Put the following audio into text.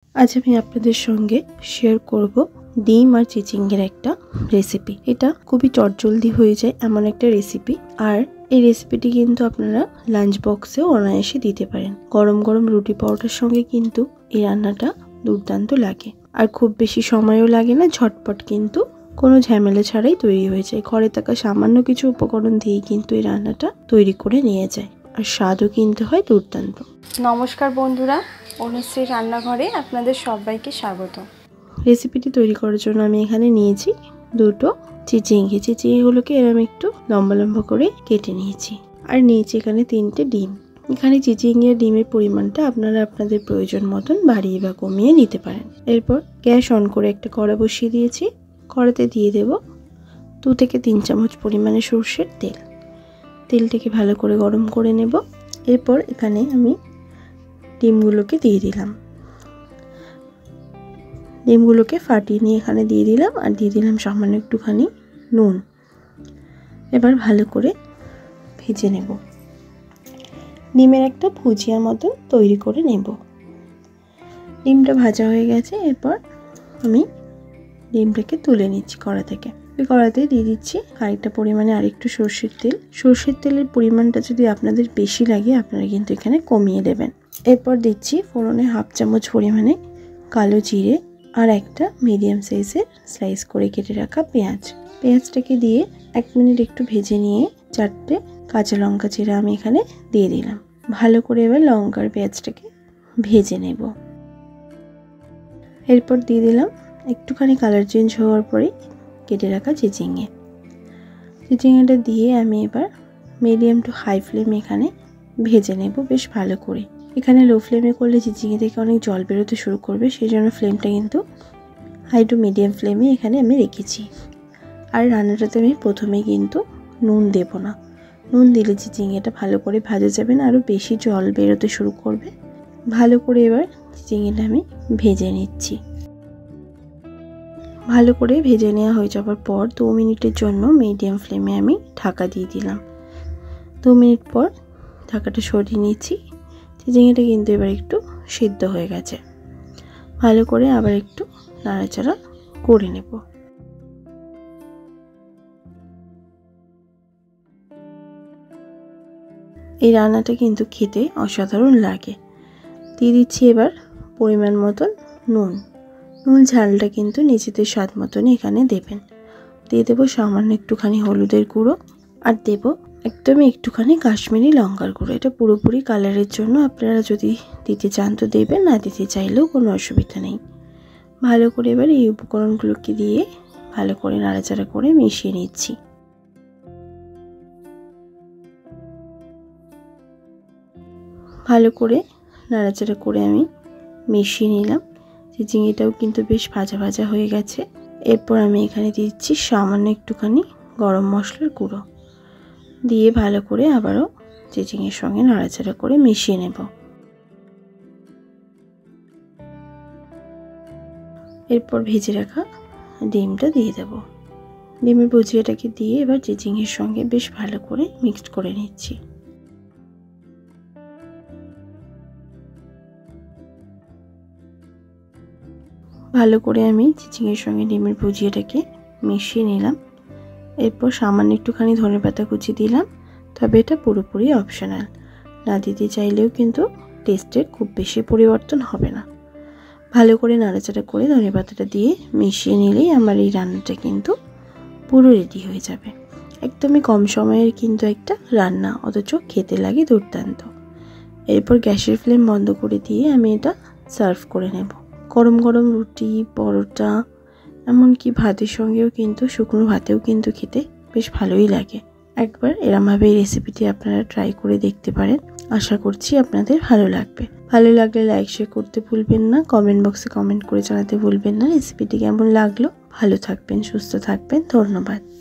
আজ আমি আপনাদের সঙ্গে শেয়ার করব ডিম আর চিচিঙ্গের একটা রেসিপি। এটা খুবই চটজলদি হয়ে যায় এমন একটা রেসিপি। আর এই রেসিপিটি কিন্তু আপনারা লাঞ্চ বক্সেও অনায়াসে দিতে পারেন। গরম গরম রুটি পরোটার সঙ্গে কিন্তু এই রান্নাটা দুর্দান্ত লাগে। আর খুব বেশি সময়ও লাগে না, ঝটপট কিন্তু কোনো ঝামেলা ছাড়াই তৈরি হয়ে যায়। ঘরে থাকা সামান্য কিছু উপকরণ দিয়েই কিন্তু এই রান্নাটা তৈরি করে নিয়ে যায়, আর স্বাদও কিন্তু হয় দুর্দান্ত। নমস্কার বন্ধুরা, অনুশ্রী রান্নাঘরে আপনাদের সবাইকে স্বাগত। রেসিপিটি তৈরি করার জন্য আমি এখানে নিয়েছি দুটো চিচিঙ্গি। চিচিঙ্গিগুলোকে এরকম একটু লম্বা লম্বা করে কেটে নিয়েছি। আর নিয়েছি এখানে 3টে ডিম। এখানে চিচিঙ্গি আর ডিমের পরিমাণটা আপনারা আপনাদের প্রয়োজন মতন বাড়িয়ে বা কমিয়ে নিতে পারেন। এরপর গ্যাস অন করে একটা কড়া বসিয়ে দিয়েছি। কড়াতে দিয়ে দেব 2 থেকে 3 চামচ পরিমাণে সরষের তেল। তেলটাকে ভালো করে গরম করে নেব। এরপর এখানে আমি ডিমগুলোকে দিয়ে দিলাম। ডিমগুলোকে ফাটিয়ে নিয়ে এখানে দিয়ে দিলাম, আর দিয়ে দিলাম সামান্য একটুখানি নুন। এবার ভালো করে ভেজে নেব। ডিমের একটা ভুজিয়া মতন তৈরি করে নেব। ডিমটা ভাজা হয়ে গেছে। এরপর আমি ডিমটাকে তুলে নিচ্ছি কড়া থেকে। ওই কড়াতে দিয়ে দিচ্ছি খানিকটা পরিমাণে আরেকটু সরষের তেল। সরষের তেলের পরিমাণটা যদি আপনাদের বেশি লাগে আপনারা কিন্তু এখানে কমিয়ে দেবেন। এরপর দিচ্ছি ফোড়নে 1/2 চামচ পরিমাণে কালো জিরে আর একটা মিডিয়াম সাইজের স্লাইস করে কেটে রাখা পেঁয়াজ। পেঁয়াজটাকে দিয়ে 1 মিনিট একটু ভেজে নিয়ে 4টে কাঁচা লঙ্কা চিরা আমি এখানে দিয়ে দিলাম। ভালো করে এবার লঙ্কার পেঁয়াজটাকে ভেজে নেব। এরপর দিয়ে দিলাম একটুখানি কালার চেঞ্জ হওয়ার পরে কেটে রাখা চিচিঙ্গে। চিচিঙ্গেটা দিয়ে আমি এবার মিডিয়াম টু হাই ফ্লেমে এখানে ভেজে নেব বেশ ভালো করে। এখানে লো ফ্লেমে করলে চিচিঙ্গে থেকে অনেক জল বেরোতে শুরু করবে, সেই জন্য ফ্লেমটা কিন্তু হাই টু মিডিয়াম ফ্লেমে এখানে আমি রেখেছি। আর রান্নাটাতে আমি প্রথমে কিন্তু নুন দেব না। নুন দিলে চিচিঙ্গেটা ভালো করে ভাজা যাবে না, আরও বেশি জল বেরোতে শুরু করবে। ভালো করে এবার চিচিঙ্গেটা আমি ভেজে নিচ্ছি। ভালো করে ভেজে নেওয়া হয়ে যাওয়ার পর 2 মিনিটের জন্য মিডিয়াম ফ্লেমে আমি ঢাকা দিয়ে দিলাম। 2 মিনিট পর ঢাকাটা সরিয়ে নিচ্ছি। চিচিঙ্গিটা কিন্তু এবার একটু সিদ্ধ হয়ে গেছে। ভালো করে আবার একটু নাড়াচাড়া করে নেব। এই রান্নাটা কিন্তু খেতে অসাধারণ লাগে। দিয়ে দিচ্ছি এবার পরিমাণ মতন নুন। নুন ঝালটা কিন্তু নিজেদের স্বাদ মতনই এখানে দেবেন। দিয়ে দেবো সামান্য একটুখানি হলুদের গুঁড়ো, আর দেব একদমই একটুখানি কাশ্মীরি লঙ্কার গুঁড়ো। এটা পুরোপুরি কালারের জন্য, আপনারা যদি দিতে চান তো দেবেন, না দিতে চাইলেও কোনো অসুবিধা নেই। ভালো করে এবার এই উপকরণগুলোকে দিয়ে ভালো করে নাড়াচাড়া করে মিশিয়ে নিচ্ছি। ভালো করে নাড়াচাড়া করে আমি মিশিয়ে নিলাম। চিচিঙ্গিটাও কিন্তু বেশ ভাজা ভাজা হয়ে গেছে। এরপর আমি এখানে দিচ্ছি সামান্য একটুখানি গরম মশলার গুঁড়ো দিয়ে ভালো করে আবারও চিচিঙ্গের সঙ্গে নাড়াচাড়া করে মিশিয়ে নেব। এরপর ভেজে রাখা ডিমটা দিয়ে দেব। ডিমের ভুজিয়াটাকে দিয়ে এবার চিচিঙ্গের সঙ্গে বেশ ভালো করে মিক্সড করে নিচ্ছি। ভালো করে আমি চিচিঙ্গের সঙ্গে ডিমের ভুজিয়াটাকে মিশিয়ে নিলাম। এরপর সামান্য একটুখানি ধনেপাতা কুচি দিলাম, তবে এটা পুরোপুরি অপশনাল। না দিতে চাইলেও কিন্তু টেস্টের খুব বেশি পরিবর্তন হবে না। ভালো করে নাড়াচাড়া করে ধনেপাতাটা দিয়ে মিশিয়ে নিলেই আমার এই রান্নাটা কিন্তু পুরো রেডি হয়ে যাবে। একদমই কম সময়ের কিন্তু একটা রান্না, অথচ খেতে লাগে দুর্দান্ত। এরপর গ্যাসের ফ্লেম বন্ধ করে দিয়ে আমি এটা সার্ভ করে নেব। গরম গরম রুটি, পরোটা, এমনকি ভাতের সঙ্গেও কিন্তু, শুকনো ভাতেও কিন্তু খেতে বেশ ভালোই লাগে। একবার এরমভাবে এই রেসিপিটি আপনারা ট্রাই করে দেখতে পারেন। আশা করছি আপনাদের ভালো লাগবে। ভালো লাগলে লাইক শেয়ার করতে ভুলবেন না। কমেন্ট বক্সে কমেন্ট করে জানাতে ভুলবেন না রেসিপিটি কেমন লাগলো। ভালো থাকবেন, সুস্থ থাকবেন। ধন্যবাদ।